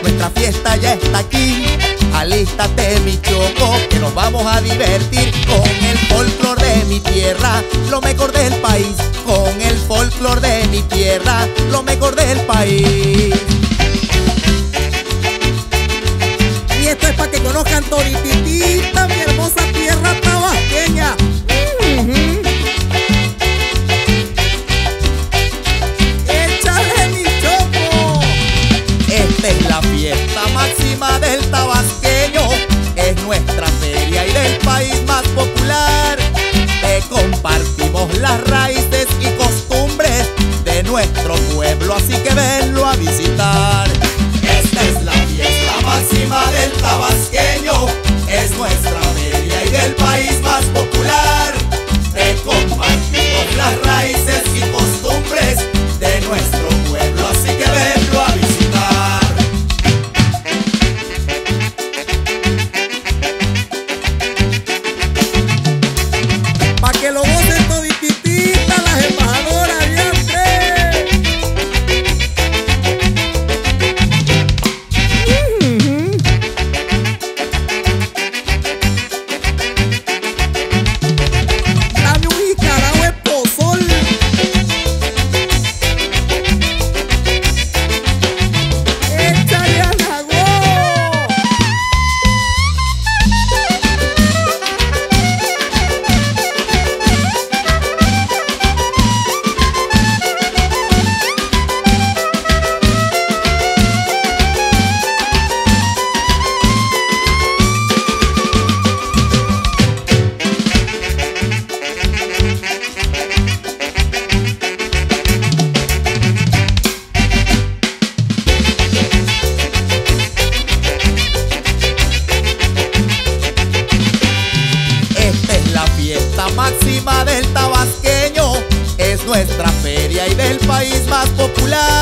nuestra fiesta ya está aquí. Alístate mi choco, que nos vamos a divertir con el folclor de mi tierra, lo mejor del país. Con el folclor de mi tierra, lo mejor del país. Y esto es para que conozcan todititita mi hermosa tierra tabasqueña. ¡Échale mi choco! Esta es la fiesta máxima del tabasqueño, es nuestra feria y del país más popular. Te compartimos las raíces y costumbres de nuestro pueblo, así que venlo a visitar. Esta es la fiesta máxima del tabasqueño, es nuestra feria y del país más popular. Te compartimos las raíces y costumbres de nuestro pueblo, así que venlo a visitar. Pa' que lo gocen todititita las embajadoras de antes. Dame un jicarao de pozol. Échale a Nagó. Esta es la fiesta máxima del tabasqueño, es nuestra feria y del país más popular.